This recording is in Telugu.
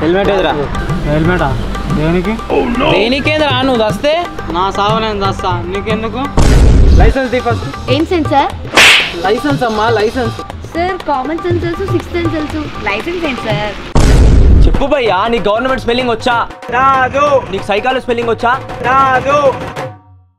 హెల్మెట్ ఎదురా? హెల్మెటా? దేనికి? దేనికేంద్రా నువ్వు దస్తే? నా సాగు నేను దస్తా, నీకెందుకు? లైసెన్స్ తీ ఫస్ట్. ఏం సెన్సార్? లైసెన్స్ అమ్మా, లైసెన్స్. సార్ కామన్ సెన్స్ తెలుసు, సిక్స్త్ సెన్స్ తెలుసు, లైసెన్స్ ఏంటి సార్? చెప్పు భయ్యా, నీకు గవర్నమెంట్ స్పెల్లింగ్ వచ్చా? రాదు. నీకు సైకాలజీ స్పెల్లింగ్ వచ్చా? రాదు.